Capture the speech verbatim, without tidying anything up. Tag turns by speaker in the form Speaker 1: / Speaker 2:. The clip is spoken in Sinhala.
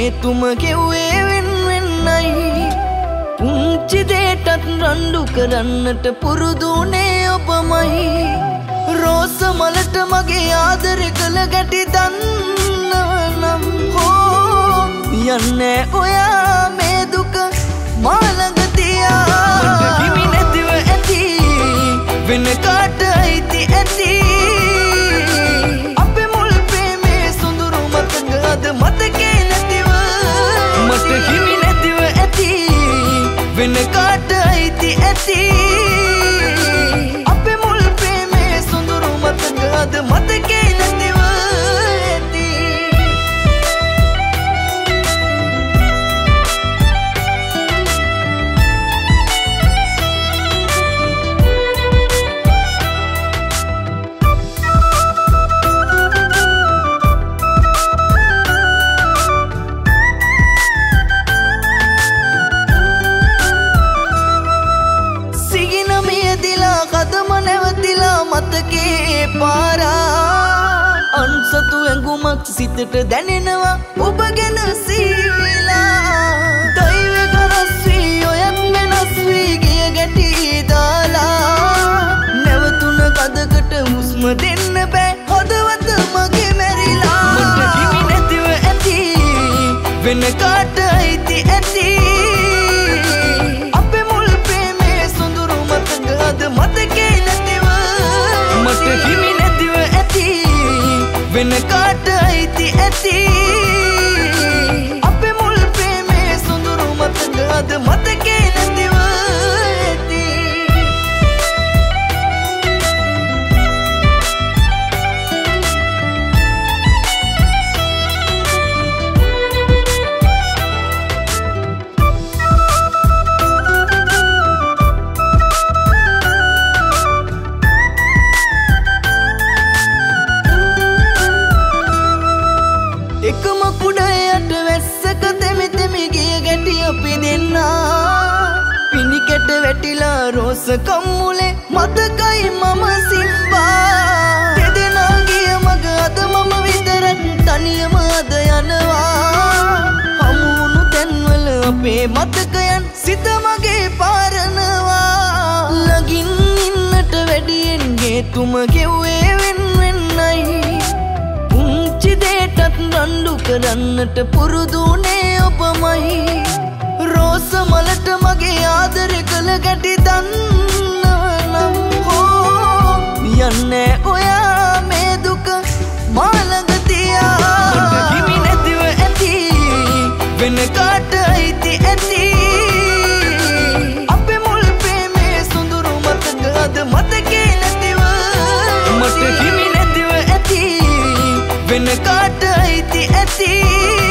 Speaker 1: තුම ගෙව්වේ වෙන් වෙන්නයි පුංචි දෙයටත් රණ්ඩු කරන්නට පුරුදුනේ ඔබමයි රෝස මලට මගේ ආදරය කළ ගැටි දන්නවනම් හෝ යන්නේ ඔයා මේ දුක මා ළඟ තියා මට හිමි නැතිව ඇති වෙන කාට අයිති ඇති අපේ මුල් ප්‍රේමේ සොඳුරු මතක අද මතකේ නැතිව මට හිමි නැතිව ඇති වෙන කාට අයිති ඇති අපේ මුල් ප්‍රේමේ සොඳුරු මතක අද මතකේ නැතිව ඇති මතකේ පාරා අන්සතු ඇඟුමක් සිතට දැනෙනවා ඔබ ගැන සීවිලා දෛවක රස් වී ඔයත් වෙනස් වී ගිය ගැටි දාලා නැවතුන කදකට හුස්ම දෙන්න බෑ හදවත මගේ මැරිලා මට හිමි නැතිව ඇති වෙන කාට අයිති ඇති අපේ මුල් ප්‍රේමේ සොඳුරු මතක අද මතකේ නැතිව මට හිමි නැතිව ඇති වෙන කාට අයිති ඇති අපේ මුල් ප්‍රේමේ සොඳුරු මතක අද මතකේ නැතිව ඇති එකම කුඩයට වැස්සක තෙමි තෙමි ගිය ගැටි අපි දෙන්නා පිණි කැට වැටිලා රෝස කම්මුලේ මතකයි මම සිම්බා දෙදෙනා ගිය මග අද මම විතරක් තනියම අද යනවා හමුුණු තැන්වල අපේ මතකයන් සිත මගේ පාරනවා ළඟින් ඉන්නට වැඩියෙන් ගේතුම ගෙව්වේ වෙන් වෙන්නයි රණ්ඩු කරන්නට පුරුදුනේ ඔබමයි රෝස මලට මගේ ආදරය කළ ගැටි දන්නවනම් හෝ යන්නේ ඔයා මේ දුක මා ළඟ තියා මට හිමි නැතිව ඇති වෙන කාට අයිති ඇති අපේ මුල් ප්‍රේමේ සොඳුරු මතක අද මතකේ නැතිව මට හිමි නැතිව ඇති වෙන කාට අයිති ඇති